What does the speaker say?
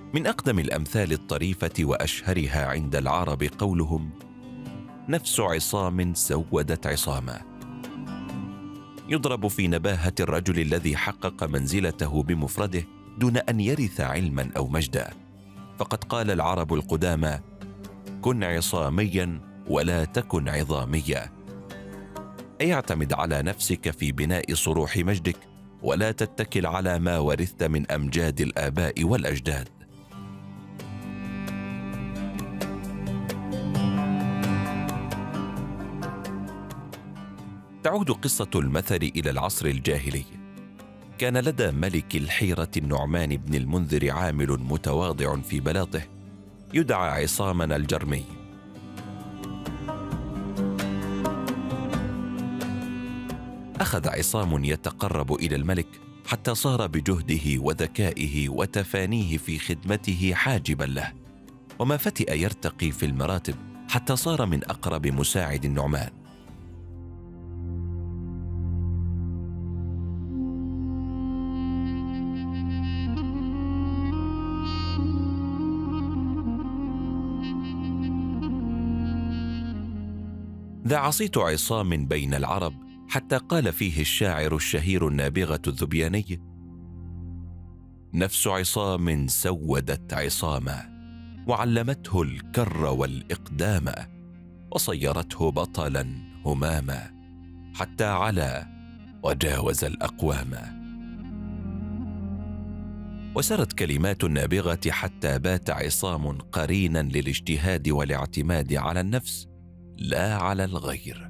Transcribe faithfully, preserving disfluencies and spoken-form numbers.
من أقدم الأمثال الطريفة وأشهرها عند العرب قولهم: نفس عصام سودت عصاما، يضرب في نباهة الرجل الذي حقق منزلته بمفرده دون أن يرث علما أو مجدا. فقد قال العرب القدامى: كن عصاميا ولا تكن عظاميا، أي اعتمد على نفسك في بناء صروح مجدك، ولا تتكل على ما ورثت من أمجاد الآباء والأجداد. تعود قصة المثل إلى العصر الجاهلي. كان لدى ملك الحيرة النعمان بن المنذر عامل متواضع في بلاطه يدعى عصاما الجرمي. أخذ عصام يتقرب إلى الملك حتى صار بجهده وذكائه وتفانيه في خدمته حاجبا له، وما فتئ يرتقي في المراتب حتى صار من أقرب مساعد النعمان. ذاع صيت عصام بين العرب حتى قال فيه الشاعر الشهير النابغة الذبياني: نفس عصام سودت عصاما، وعلمته الكر والإقدام، وصيرته بطلا هماما، حتى علا وجاوز الأقوام. وسرت كلمات النابغة حتى بات عصام قرينا للاجتهاد والاعتماد على النفس لا على الغير.